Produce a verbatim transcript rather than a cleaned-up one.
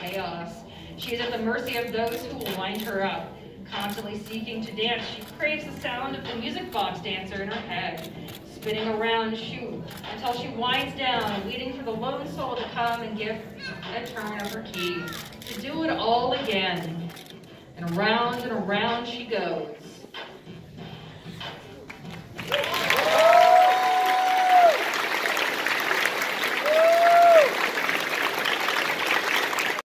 chaos. She is at the mercy of those who will wind her up. Constantly seeking to dance, she craves the sound of the music box dancer in her head, spinning around she, until she winds down, waiting for the lone soul to come and give a turn of her key, to do it all again. And around and around she goes.